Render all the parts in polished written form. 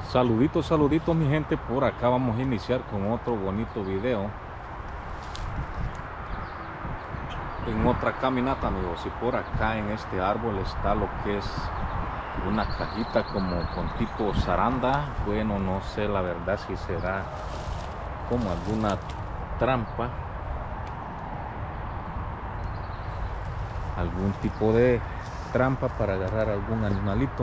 Saluditos, saluditos mi gente, por acá vamos a iniciar con otro bonito video en otra caminata, amigos. Y por acá en este árbol está lo que es una cajita como con tipo zaranda. Bueno, no sé la verdad si será como alguna trampa, algún tipo de trampa para agarrar algún animalito.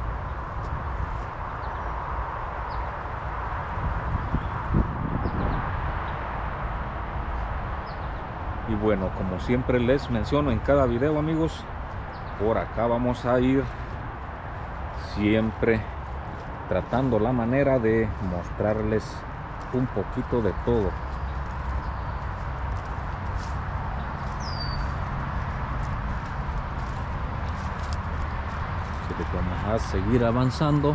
Y bueno, como siempre les menciono en cada video, amigos, por acá vamos a ir siempre tratando la manera de mostrarles un poquito de todo. Así que vamos a seguir avanzando.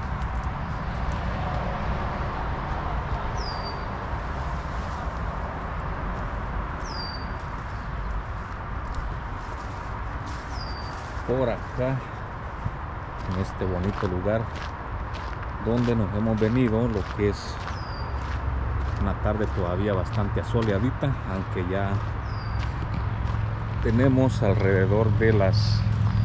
Por acá en este bonito lugar donde nos hemos venido, lo que es una tarde todavía bastante asoleadita, aunque ya tenemos alrededor de las,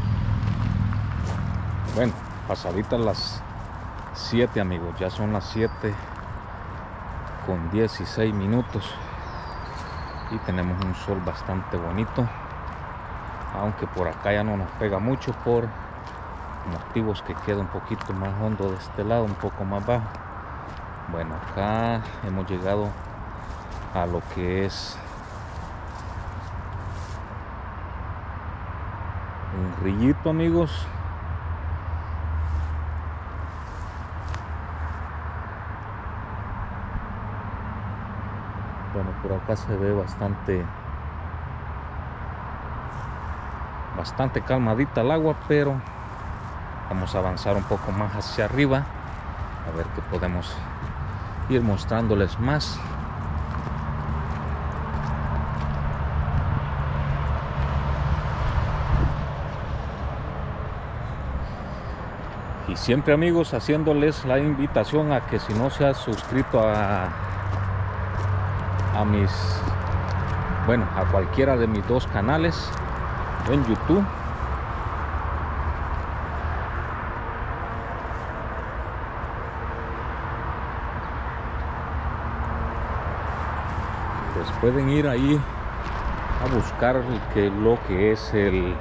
bueno, pasaditas las 7, amigos. Ya son las 7 con 16 minutos y tenemos un sol bastante bonito, aunque por acá ya no nos pega mucho por motivos que queda un poquito más hondo de este lado, un poco más bajo. Bueno, acá hemos llegado a lo que es un rillito, amigos. Bueno, por acá se ve bastante calmadita el agua, pero vamos a avanzar un poco más hacia arriba a ver qué podemos ir mostrándoles más. Y siempre, amigos, haciéndoles la invitación a que si no se ha suscrito a cualquiera de mis dos canales en YouTube, pues pueden ir ahí a buscar lo que es el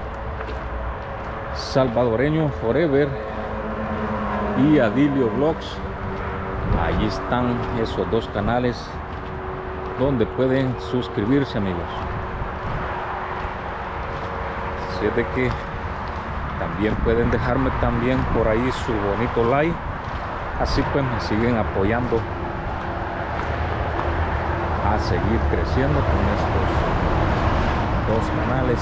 Salvadoreño Forever y Adilio Vlogs. Allí están esos dos canales donde pueden suscribirse, amigos. Así es de que también pueden dejarme también por ahí su bonito like, así pues me siguen apoyando a seguir creciendo con estos dos canales.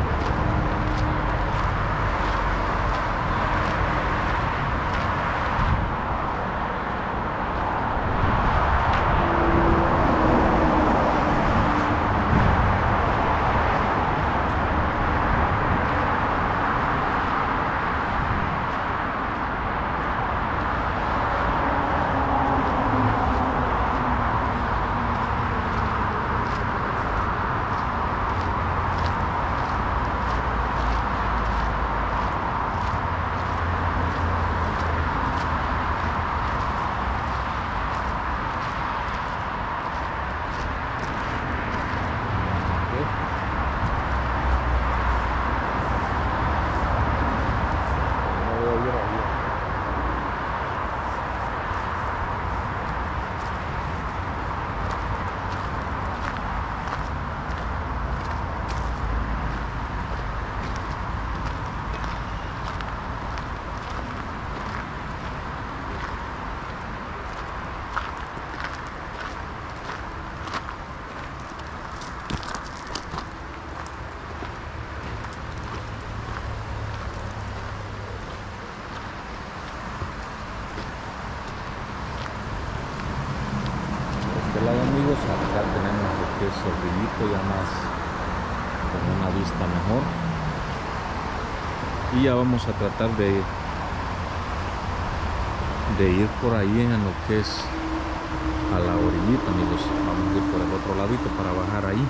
Amigos, acá tenemos lo que es el rillito ya más con una vista mejor, y ya vamos a tratar de de ir por ahí en lo que es a la orillita, amigos. Vamos a ir por el otro ladito para bajar ahí.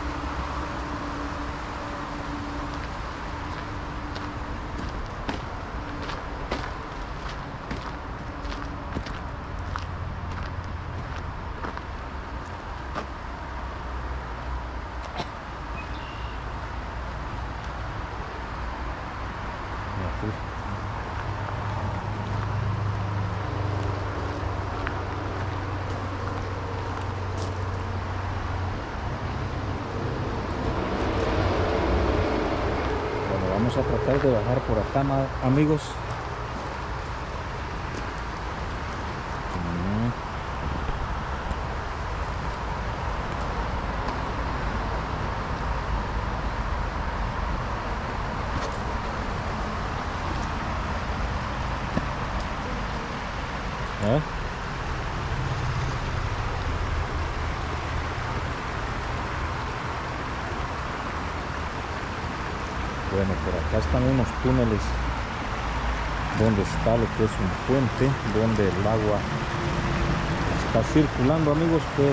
Vamos a tratar de bajar por acá, amigos. Bueno, por acá están unos túneles donde está lo que es un puente, donde el agua está circulando, amigos, pero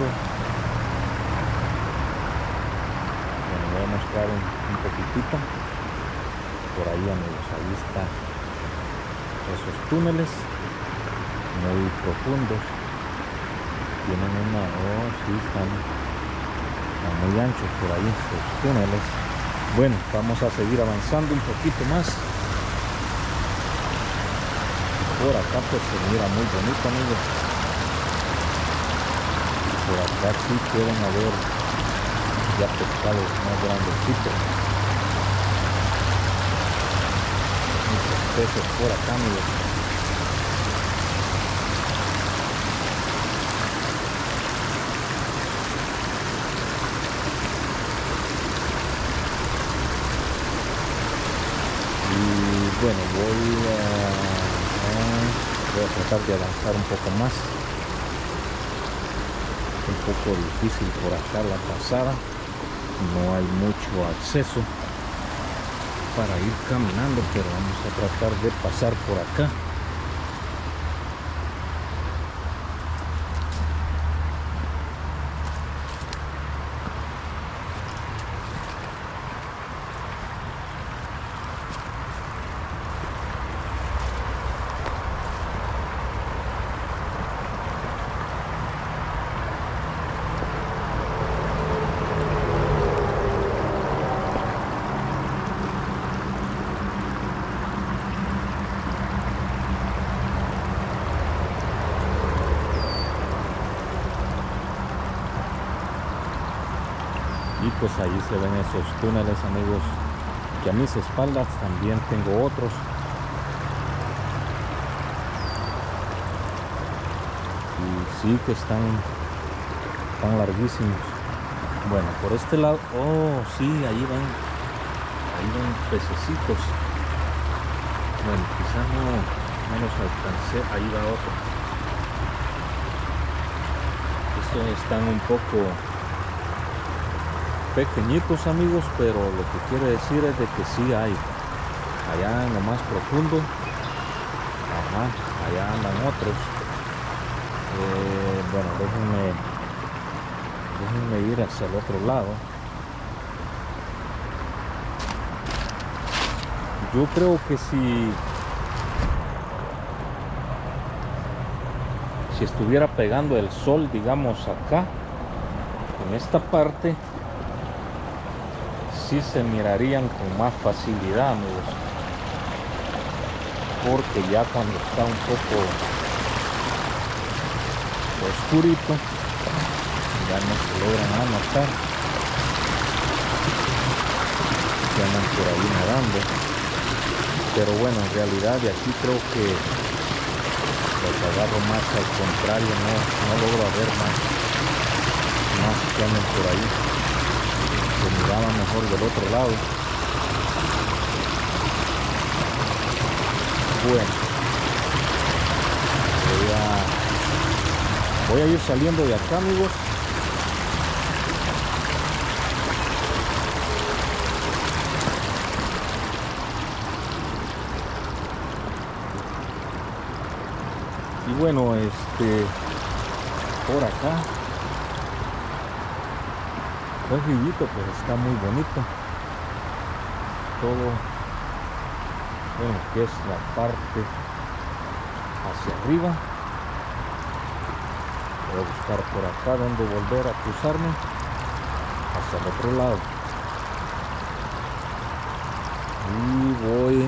bueno, voy a mostrar un poquitito por ahí, amigos. Ahí están esos túneles muy profundos, tienen una, sí, están muy anchos por ahí esos túneles. Bueno, vamos a seguir avanzando un poquito más. Por acá pues se mira muy bonito, amigos. Por acá sí pueden haber ya pescados más grandecitos. Muchos peces por acá, amigos. Bueno, voy a tratar de avanzar un poco más. Es un poco difícil por acá la pasada, no hay mucho acceso para ir caminando, pero vamos a tratar de pasar por acá. Y pues ahí se ven esos túneles, amigos, que a mis espaldas también tengo otros. Y sí que están larguísimos. Bueno, por este lado, oh sí, ahí ven pececitos. Bueno, quizás no los alcancé. Ahí va otro. Estos están un poco pequeñitos, amigos, pero lo que quiere decir es de que sí hay. Allá en lo más profundo, allá andan otros. Bueno, déjenme ir hacia el otro lado. Yo creo que si estuviera pegando el sol, digamos acá, en esta parte, sí se mirarían con más facilidad, amigos, porque ya cuando está un poco oscurito ya no se logran anotar, ya andan por ahí nadando. Pero bueno, en realidad de aquí creo que los agarro más al contrario, no logro ver más que andan por ahí. Se miraba mejor del otro lado. Bueno, voy a ir saliendo de acá, amigos. Y bueno, por acá el rillito pues está muy bonito. Todo, bueno, que es la parte hacia arriba. Voy a buscar por acá donde volver a cruzarme hacia el otro lado. Y voy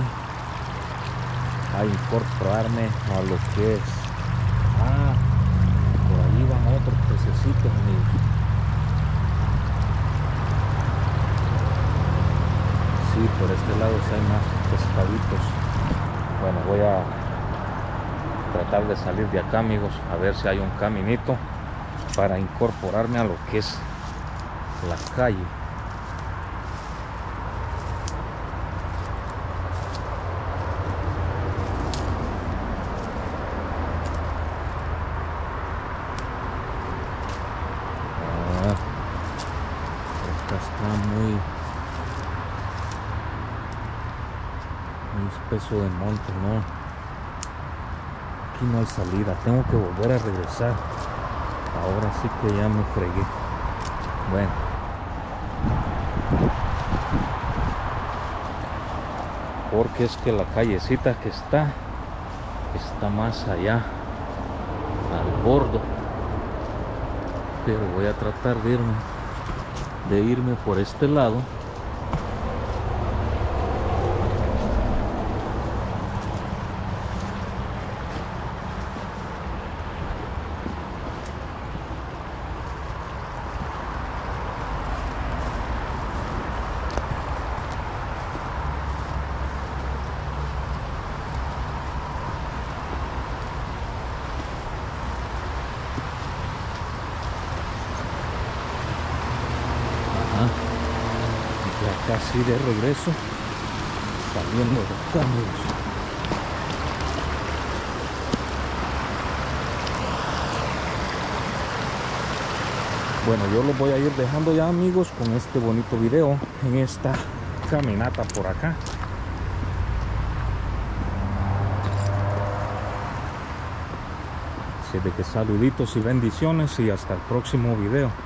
a incorporarme a lo que es. Por ahí van otros pececitos, amigos. Sí, por este lado sí hay más pescaditos. Bueno, voy a tratar de salir de acá, amigos, a ver si hay un caminito para incorporarme a lo que es la calle. Esta está muy espeso de monte, no. Aquí no hay salida, tengo que volver a regresar. Ahora sí que ya me fregué. Bueno, porque es que la callecita que está más allá al bordo, pero voy a tratar de irme por este lado. Ya casi de regreso, saliendo de acá, amigos. Bueno, yo los voy a ir dejando ya, amigos, con este bonito video en esta caminata por acá. Así de que saluditos y bendiciones y hasta el próximo video.